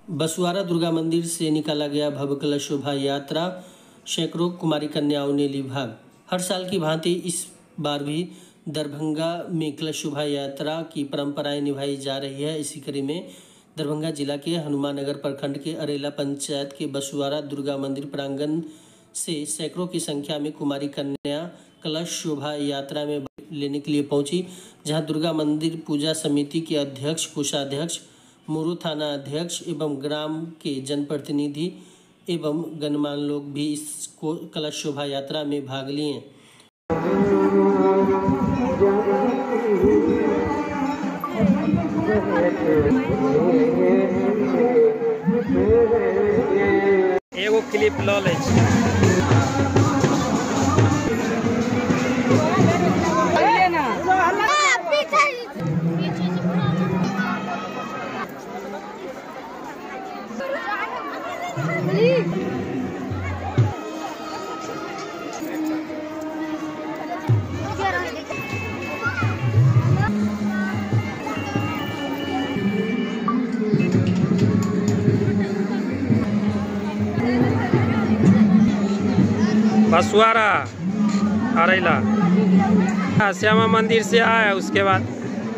बसुआरा दुर्गा मंदिर से निकाला गया भव्य कलश शोभा यात्रा। सैकड़ों कुमारी कन्याओं ने ली भाग। हर साल की भांति इस बार भी दरभंगा में कलश शोभा यात्रा की परंपराएं निभाई जा रही है। इसी कड़ी में दरभंगा जिला के हनुमाननगर प्रखंड के अरेला पंचायत के बसुआरा दुर्गा मंदिर प्रांगण से सैकड़ों की संख्या में कुमारी कन्या कलश शोभा यात्रा में लेने के लिए पहुंची, जहां दुर्गा मंदिर पूजा समिति के अध्यक्ष, कोषाध्यक्ष, मोरू थाना अध्यक्ष एवं ग्राम के जनप्रतिनिधि एवं गणमान्य लोग भी इस कलश शोभा यात्रा में भाग लिए। एगो क्लिप ल लै छी। बसुआरा अरेला श्यामा मंदिर से आया, उसके बाद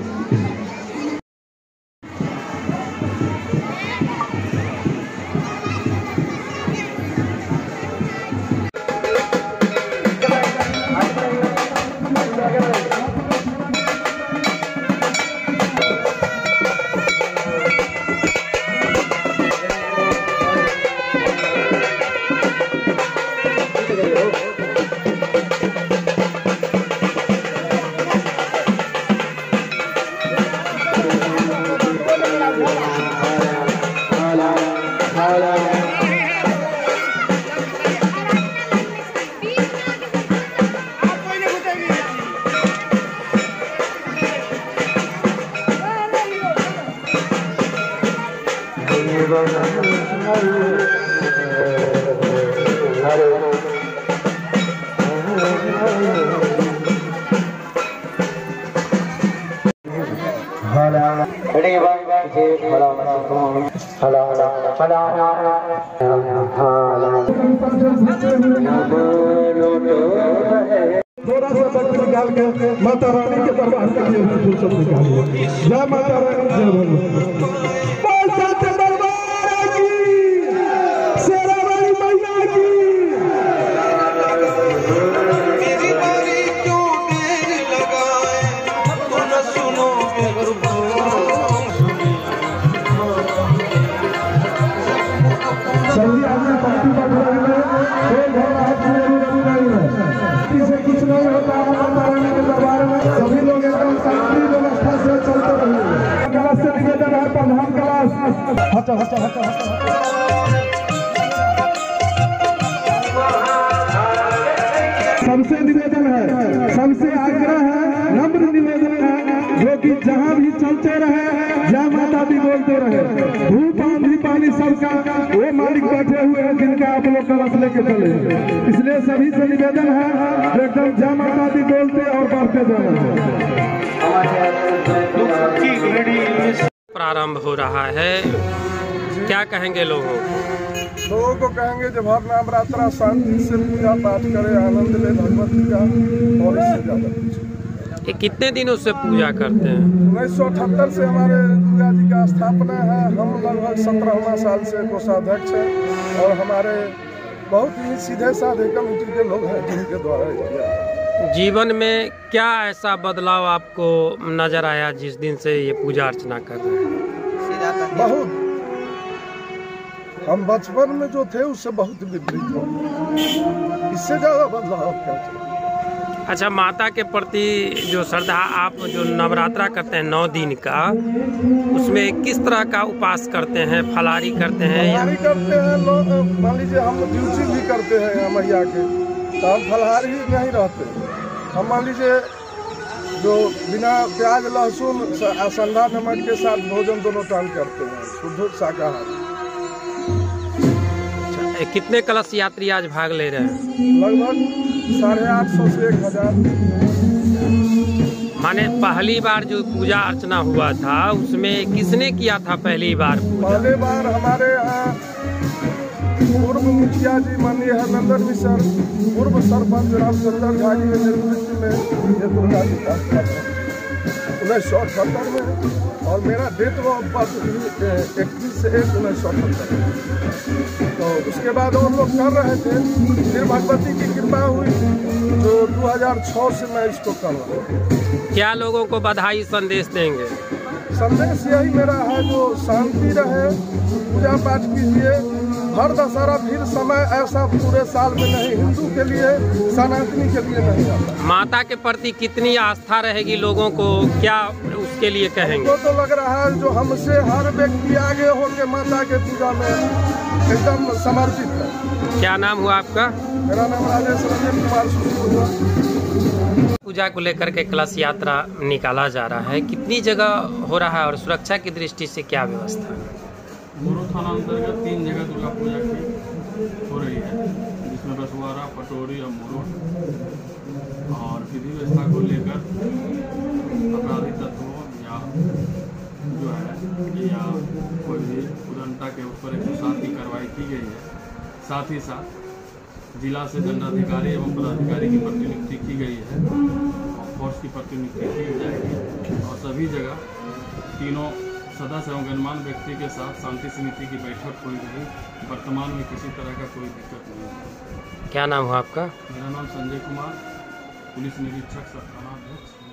माता रानी के दरबार के लिए फुर्सत निकालिए। जय माता रानी, जय दरबार की, शेरावाली मैया की। मेरी बारी क्यों देर लगाए, तो न सुनोगे चलिए आपने पंक्ति पढ़ रहे हैं, कोई घर हाथ में नहीं है, किसी कुछ नहीं होता है। माता रानी के दरबार में सभी लोग एकदम शांति व्यवस्था से चलते रहिए। कलश से निवेदन है, प्रधान कलश हटो हटो हटो हटो। सबसे निवेदन है, सबसे आग्रह है, नम्र निवेदन है, जो कि जहाँ भी चलते रहे जय माता दी बोलते रहे। धूप आंधी पानी सबका वो मालिक बैठे हुए हैं जिनका आप लोग कलश लेके चले। इसलिए सभी से निवेदन है एकदम जय माता दी बोलते और बढ़ते जाना। प्रारंभ हो रहा है, क्या कहेंगे लोगों को कहेंगे जब हर नवरात्रा शांति से पूजा पाठ करे, आनंद ले भगवती का, और इससे ज्यादा। ये कितने दिनों से पूजा करते हैं? 1978 से हमारे दुर्गा जी का स्थापना है। हम लगभग 17वां साल से कोषाध्यक्ष हैं और हमारे बहुत ही सीधे साधे कमेटी के लोग हैं जिनके द्वारा किया। जीवन में क्या ऐसा बदलाव आपको नजर आया जिस दिन से ये पूजा अर्चना कर रहे हैं? बहुत, हम बचपन में जो थे उससे बहुत विपरीत हो, इससे ज्यादा बदलाव क्या चाहिए। अच्छा, माता के प्रति जो श्रद्धा, आप जो नवरात्रा करते हैं 9 दिन का, उसमें किस तरह का उपास करते हैं? फलारी करते हैं या करते हैं लोग? मान लीजिए हम ड्यूटी भी करते हैं मैया के, तो हम फलाहारी नहीं रहते। हम मान लीजिए जो बिना प्याज लहसुन संधा नमक के साथ भोजन दोनों टाइम करते हैं, शुद्ध शाकाहारी। कितने कलश यात्री आज भाग ले रहे हैं? लगभग 850 से 1000। माने पहली बार जो पूजा अर्चना हुआ था उसमें किसने किया था पहली बार? पहली बार हमारे यहाँ पूर्व मुखिया जी माननीय हरनंदन मिश्र, पूर्व सरपंच रामचंद्र झा जी के नेतृत्व में ये दुर्गा जी का 1978 में, और मेरा डेट ऑफ बर्थ 21/1/1978। तो उसके बाद और लोग कर रहे थे, फिर भगवती की कृपा हुई जो 2006 से मैं इसको कर रहा हूँ। क्या लोगों को बधाई संदेश देंगे? संदेश यही मेरा है, जो शांति रहे, पूजा पाठ कीजिए। हर दशहरा फिर समय ऐसा पूरे साल में नहीं, हिंदू के लिए, सनातनी के लिए नहीं आता। माता के प्रति कितनी आस्था रहेगी लोगों को, क्या उसके लिए कहेंगे? तो लग रहा है जो हमसे हर व्यक्ति आगे होकर माता के पूजा में एकदम समर्पित है। क्या नाम हुआ आपका? मेरा नाम राजेश रंजन कुमार हुआ। पूजा को लेकर के कलश यात्रा निकाला जा रहा है, कितनी जगह हो रहा है और सुरक्षा की दृष्टि से क्या व्यवस्था है? मोरो थाना अंतर्गत 3 जगह दुर्गा पूजा की हो रही है, जिसमें रसवाड़ा, पटोरी और मोरो। और विधि व्यवस्था को लेकर अपराधी तत्वों या जो है या कोई भी उदंता के ऊपर 107 की कार्रवाई की गई है। साथ ही साथ जिला से दंडाधिकारी एवं पदाधिकारी की प्रतिनियुक्ति की गई है, फोर्स की प्रतिनियुक्ति की जाएगी, और सभी जगह तीनों सदस्य एवं गणमान्य व्यक्ति के साथ शांति समिति की बैठक हुई रही। वर्तमान में किसी तरह का कोई दिक्कत नहीं है। क्या नाम हुआ आपका? मेरा नाम संजय कुमार, पुलिस निरीक्षक सर थाना अध्यक्ष।